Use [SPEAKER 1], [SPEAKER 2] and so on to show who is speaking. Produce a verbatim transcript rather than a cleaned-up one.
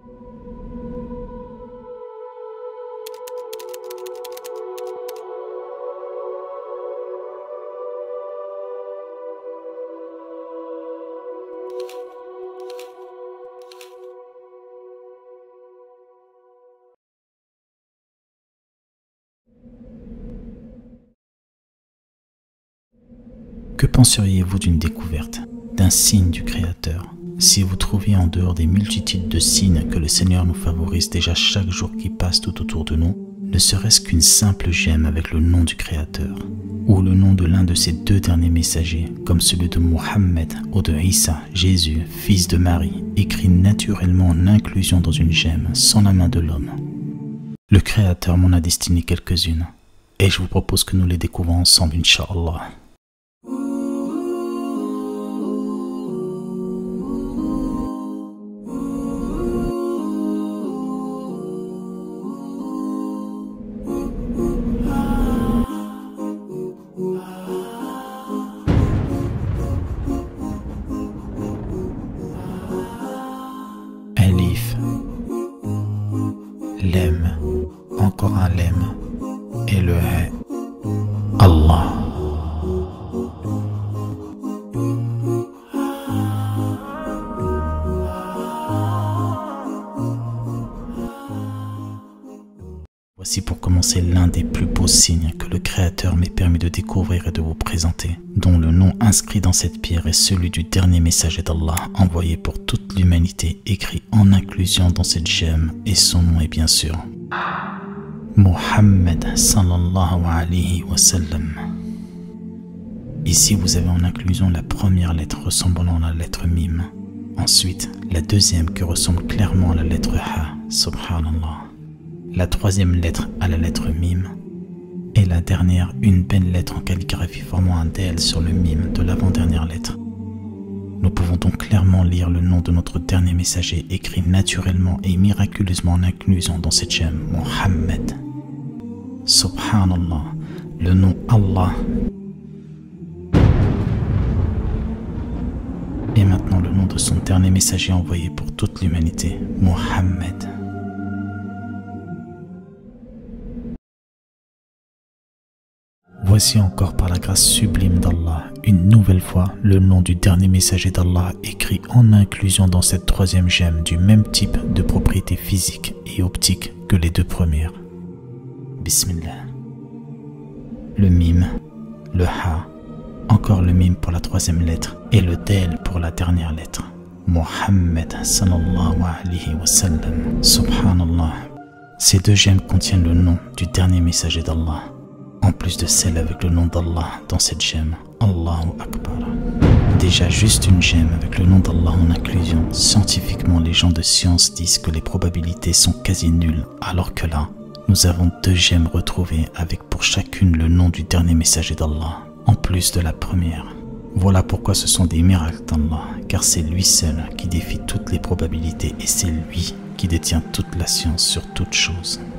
[SPEAKER 1] Que penseriez-vous d'une découverte, d'un signe du Créateur, si vous trouviez en dehors des multitudes de signes que le Seigneur nous favorise déjà chaque jour qui passe tout autour de nous, ne serait-ce qu'une simple gemme avec le nom du Créateur, ou le nom de l'un de ses deux derniers messagers, comme celui de Mohammed ou de Isa, Jésus, fils de Marie, écrit naturellement en inclusion dans une gemme, sans la main de l'homme. Le Créateur m'en a destiné quelques-unes, et je vous propose que nous les découvrons ensemble, Inch'Allah. Alif, lem, encore un lem, et le he, Allah. Voici pour commencer l'un des plus beaux signes que le Créateur m'ait permis de découvrir et de vous présenter, dont le nom inscrit dans cette pierre est celui du dernier messager d'Allah envoyé pour toute l'humanité, écrit en inclusion dans cette gemme, et son nom est bien sûr Mohammed sallallahu alayhi wa sallam. Ici vous avez en inclusion la première lettre ressemblant à la lettre mim, ensuite la deuxième qui ressemble clairement à la lettre ha, subhanallah, la troisième lettre à la lettre mim, et la dernière une belle lettre en calligraphie formant un D L sur le mim de l'avant-dernière lettre. Nous pouvons donc clairement lire le nom de notre dernier messager écrit naturellement et miraculeusement en inclusion dans cette gemme, Mohammed. Subhanallah, le nom Allah. Et maintenant le nom de son dernier messager envoyé pour toute l'humanité, Mohammed. Voici encore par la grâce sublime d'Allah, une nouvelle fois, le nom du dernier messager d'Allah écrit en inclusion dans cette troisième gemme du même type de propriétés physiques et optiques que les deux premières. Bismillah. Le mim, le ha, encore le mim pour la troisième lettre et le del pour la dernière lettre. Mohammed sallallahu alayhi wa sallam. Subhanallah. Ces deux gemmes contiennent le nom du dernier messager d'Allah, en plus de celle avec le nom d'Allah dans cette gemme, Allahu Akbar. Déjà juste une gemme avec le nom d'Allah en inclusion, scientifiquement les gens de science disent que les probabilités sont quasi nulles, alors que là, nous avons deux gemmes retrouvées avec pour chacune le nom du dernier messager d'Allah, en plus de la première. Voilà pourquoi ce sont des miracles d'Allah, car c'est lui seul qui défie toutes les probabilités et c'est lui qui détient toute la science sur toute chose.